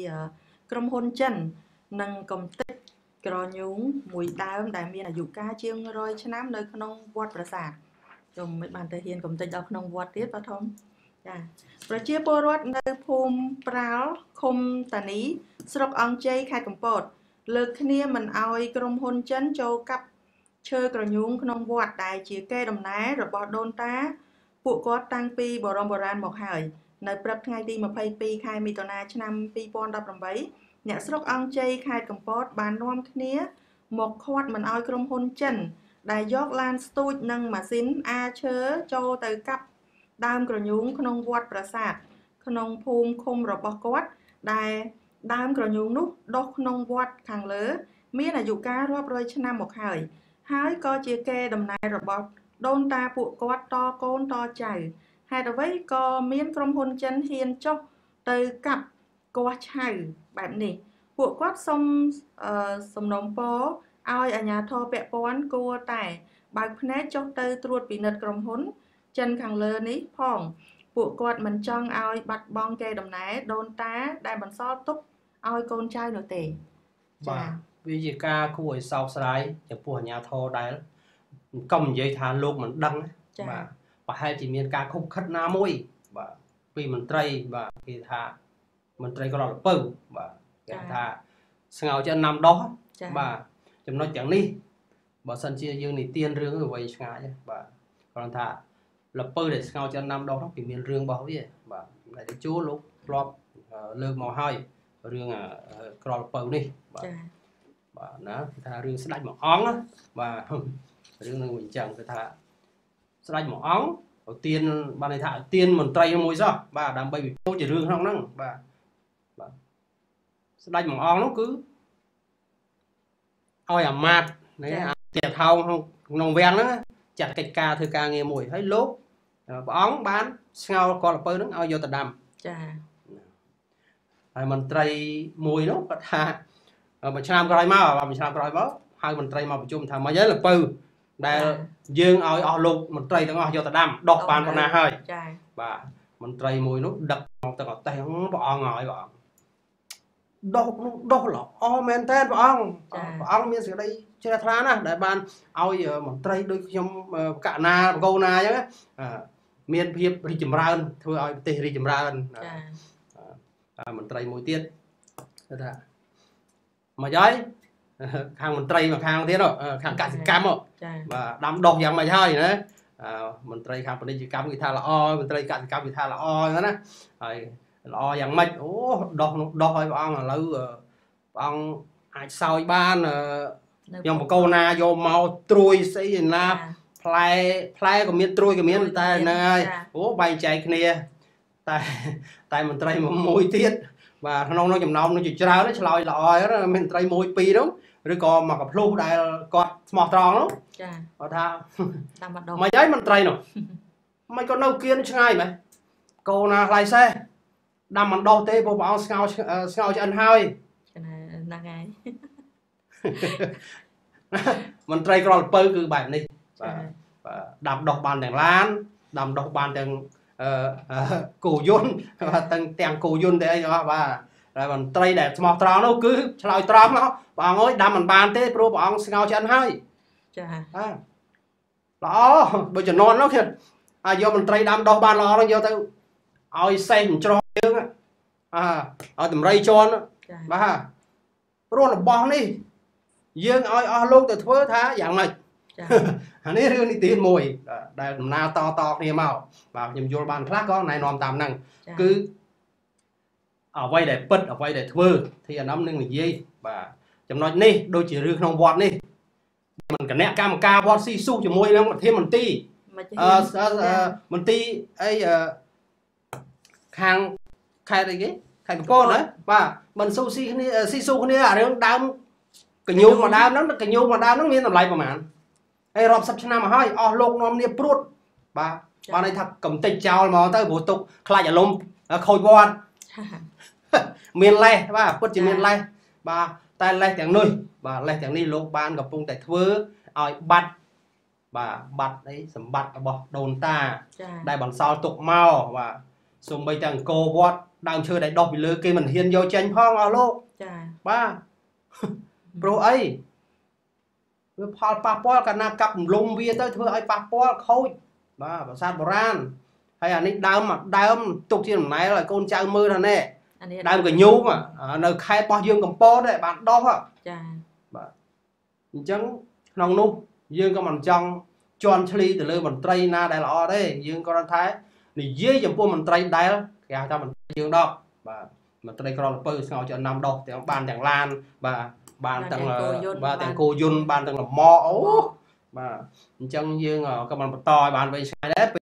ក្រុមហ៊ុនចិននិងកំទេចក្រញូងមួយដើមដែលមានអាយុកាលជាង100ឆ្នាំនៅក្នុងវត្តប្រាសាទខ្ញុំមិនបានទៅហ៊ានកំទេចដល់ក្នុងវត្តទៀតបាទធំចាប្រជាពលរដ្ឋនៅភូមិប្រាល់ឃុំតានីស្រុកអង្គជ័យខេត្តកំពតលើកគ្នាមិនអោយក្រុមហ៊ុនចិនចូលកាប់ឈើក្រញូងក្នុងវត្តដែលជាកេរដំណែលរបស់ដូនតាពួកគាត់តាំងពីបរមបុរាណមកហើយនៅព្រឹកថ្ងៃទី22ខែមិថុនាឆ្នាំ2018អ្នកស្រុកអង្គជ័យខេត្តកំពតបាននាំគ្នាមកឃាត់មិនអោយក្រុមហ៊ុនចិនដែលយកឡានស្ទូចនិងម៉ាស៊ីនអាឈើចូលទៅកាប់ដើមក្រញូងក្នុងវត្តប្រាសាទក្នុងភូមិឃុំរបស់គាត់ដែលដើមក្រញូងនោះដុះក្នុងវត្តខាងលើមានអាយុកាលរាប់រយឆ្នាំមកហើយក៏ជាកេរដំណែលរបស់ដូនតាពួកគាត់តកូនតចៅហេតុអ្វីក៏មានក្រុមហ៊ុនចិនហ៊ានចុះទៅកាប់គាស់ឆៅបែបនេះពួកគាត់សំណូមពរឲ្យអាជ្ញាធរពាក់ព័ន្ធគួរតែបើកភ្នែកចុះទៅត្រួតពិនិត្យក្រុមហ៊ុនចិនខាងលើនេះផងពួកគាត់មិនចង់ឲ្យបាត់បង់កេរដំណែលដូនតាដែលបន្សល់ទុកឲ្យកូនចៅនោះទេបាទវាជាការគួរឲ្យសោកស្ដាយចំពោះអាជ្ញាធរដែលកុំនិយាយថាលោកមិនដឹងបាទប្រហែលជាមានការខុបខិតណាមួយបាទពីមន្ត្រីបាទគេថាមន្ត្រីក្រលពៅបាទគេថាស្ងោចិនណាំដោះបាទចំណុចទាំងនេះបើសិនជាយើងនិទានរឿងទៅវិញឆ្ងាយបាទគ្រាន់ថាលពៅដែលស្ងោចិនណាំដោះហ្នឹងពីមានរឿងរបស់វាបាទតែទៅជួលោកធ្លាប់លើកមកហើយរឿងក្រលពៅនេះបាទបាទណាគេថារឿងស្ដេចមួយអង្គបាទរឿងនឹងវិញចឹងគេថាស្ដេចមួយអង្គទៅទានបានន័យថាទានមន្ត្រីមួយសោះបាទដើម្បីវិពោជារឿងក្នុងហ្នឹងបាទបាទស្ដេចមួយអង្គនោះគឺឲ្យអាមាត្យនេះទៀតថោងក្នុងវាំងហ្នឹងចាត់កិច្ចការធ្វើការងារមួយហើយលោកព្រះអង្គបានស្ងោកលពៅហ្នឹងឲ្យយកទៅដាំចាហើយមន្ត្រីមួយនោះគាត់ថាមួយឆ្នាំក្រោយមកហើយមន្ត្រីមកប្រជុំថាម៉េចហើយលពៅដែលយើងឲ្យអស់លោកមន្ត្រីទាំងអស់យកទៅដាំដុះបានប៉ុណ្ណាហើយចាបាទមន្ត្រីមួយនោះដឹកមកទៅអតេះព្រះអង្គឲ្យព្រះអង្គដុះល្អមែនតើព្រះអង្គមានសេចក្តីជ្រះថ្លាណាស់ដែលបានឲ្យមន្ត្រីដូចខ្ញុំកណាបកូណាអញ្ចឹងមានភាពរីកចម្រើនធ្វើឲ្យប្រទេសរីកចម្រើនចាមន្ត្រីមួយទៀតគេថាមកហើយខាងមន្ត្រីមកខាងទៀតខាងកសិកម្មបាទដាំដុះយ៉ាងម៉េចហើយណាមន្ត្រីខាងពាណិជ្ជកម្មគេថាល្អមន្ត្រីកសិកម្មគេថាល្អហ្នឹងណាហើយល្អយ៉ាងម៉េចអូដុះនោះដុះឲ្យព្រះអង្គឥឡូវព្រះអង្គអាចសោយបានខ្ញុំបកូណាយកមកត្រួយស្អីណាផ្លែក៏មានត្រួយក៏មានតែហ្នឹងហើយអូបែងចែកគ្នាតែមន្ត្រីមួយទៀតបាទក្នុងនោះចំណោមនោះជាច្រើនឆ្លើយល្អហើយមានមន្ត្រីមួយពីរនោះឬក៏មកកំភ្លុះដែលគាត់ស្មោះត្រង់នោះចាគាត់ថាតាមម្ដងមិនហើយមន្ត្រីនោះមិនក៏នៅគៀនឆ្ងាយមែនកូណាខ្លៃសេះដាំមិនដោះទេព្រោះព្រះអង្គស្ងោឆ្អិនហើយហ្នឹងហើយមន្ត្រីក្រលពៅគឺបែបនេះបាទដាំដោះបានទាំងឡានដាំដោះបានទាំងគោយន្តទាំងគោយន្តតែអីបាទតែមន្ត្រីដែលស្មោះត្រង់នោះគឺឆ្លើយត្រង់មកព្រះអង្គអើយដាំមិនបានទេព្រោះព្រះអង្គស្ងោឆ្អិនហើយចាល្អបើជំនាន់នោះគេយកមន្ត្រីដាំដោះបានល្អនោះយកទៅឲ្យសេះច្រោះយើងឲ្យតម្រៃជន់បាទព្រោះរបស់នេះយើងឲ្យអស់លោកទៅធ្វើថាយ៉ាងម៉េចអានេះរឿងនេះទីមួយដែលដំណើរតគ្នាមកបាទខ្ញុំយល់បានខ្លះក៏ណែនាំតាមហ្នឹងគឺអ្វីដែលពិតអ្វីដែលធ្វើthìអានំនឹងនិយាយបាទចំណុចនេះដូចជារឿងក្នុងវត្តនេះមិនគណៈកម្មការវត្តស៊ីស៊ូជាមួយនឹងប្រធានមន្ទីរមន្ទីរអីខាងខេត្តអីគេខេត្តកំពតណាបាទមិនស៊ូស៊ីស៊ូគ្នាអារឿងដើមកញ្ញូមកដើមហ្នឹងកញ្ញូមកដើមហ្នឹងមានតម្លៃប្រហែលហើយរាប់សិបឆ្នាំមកហើយអស់លោកនាំគ្នាព្រួតបាទបានន័យថាកំតិចចោលមកទៅព្រោះទុកខ្លាចអារម្មណ៍ខូចវត្តមានលេសបាទពិតជាមានលេសបាទតែលេសទាំងនោះបាទលេសទាំងនេះលោកបានកំពុងតែធ្វើឲ្យបាត់បាទអីសម្បត្តិរបស់ដូនតាដែលបន្សល់ទុកមកបាទសូម្បីតែអង្គរវត្តដើមឈើដែលដុះពីលើគេមិនហ៊ានយកចេញផងអស់លោកចាបាទព្រោះអីវាផលប៉ះពាល់កាលណាកាប់រំលំវាទៅធ្វើឲ្យប៉ះពាល់ខូចបាទប្រាសាទបុរាណហើយអានេះដើមទុកជាដំណែលឲ្យកូនចៅមើលថាណែដើមកញ្ញូងនៅខេត្តរបស់យើងកំពតដែរបានដោះចាបាទអញ្ចឹងក្នុងនោះយើងក៏មិនចង់ជន់ឈ្លីទៅលើមន្ត្រីណាដែលល្អទេយើងក៏ថានិយាយចំពោះមន្ត្រីដែលគេហៅថាមន្ត្រីយើង10បាទមន្ត្រីក្រលពៅស្ងោចំណាំដោះទាំងបានទាំងឡានបាទបានទាំងគោយន្តបានទាំងលំមអូបាទអញ្ចឹងយើងក៏មិនបន្តឲ្យបានវែងឆ្ងាយដែរ